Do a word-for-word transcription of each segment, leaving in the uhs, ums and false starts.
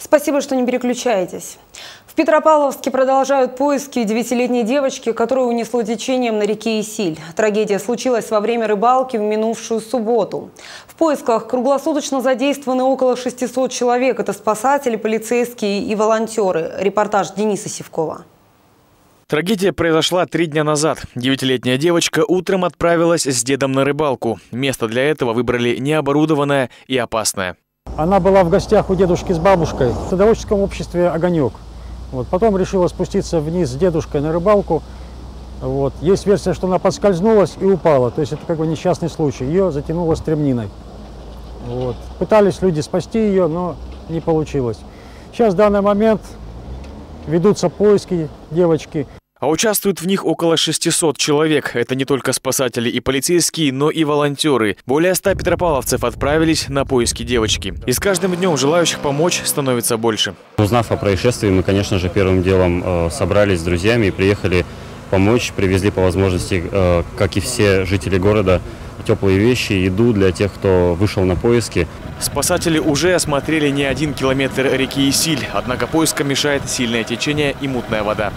Спасибо, что не переключаетесь. В Петропавловске продолжают поиски девятилетней девочки, которую унесло течением на реке Исиль. Трагедия случилась во время рыбалки в минувшую субботу. В поисках круглосуточно задействованы около шестисот человек. Это спасатели, полицейские и волонтеры. Репортаж Дениса Сивкова. Трагедия произошла три дня назад. Девятилетняя девочка утром отправилась с дедом на рыбалку. Место для этого выбрали необорудованное и опасное. Она была в гостях у дедушки с бабушкой в садоводческом обществе «Огонек». Вот. Потом решила спуститься вниз с дедушкой на рыбалку. Вот. Есть версия, что она подскользнулась и упала. То есть это как бы несчастный случай. Ее затянуло стремниной. Вот. Пытались люди спасти ее, но не получилось. Сейчас в данный момент ведутся поиски девочки. А участвуют в них около шестисот человек. Это не только спасатели и полицейские, но и волонтеры. Более ста петропавловцев отправились на поиски девочки. И с каждым днем желающих помочь становится больше. Узнав о происшествии, мы, конечно же, первым делом э, собрались с друзьями и приехали помочь. Привезли по возможности, э, как и все жители города, теплые вещи, еду для тех, кто вышел на поиски. Спасатели уже осмотрели не один километр реки Исиль. Однако поискам мешает сильное течение и мутная вода.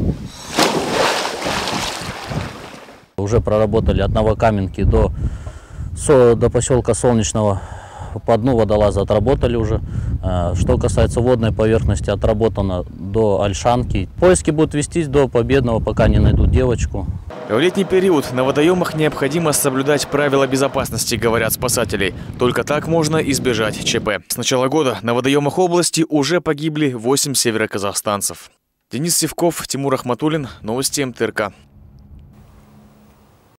Уже проработали от Новокаменки до, до поселка Солнечного. По дну водолаза отработали уже. Что касается водной поверхности, отработано до Ольшанки. Поиски будут вестись до Победного, пока не найдут девочку. В летний период на водоемах необходимо соблюдать правила безопасности, говорят спасатели. Только так можно избежать ЧП. С начала года на водоемах области уже погибли восемь североказахстанцев. Денис Сивков, Тимур Ахматуллин. Новости МТРК.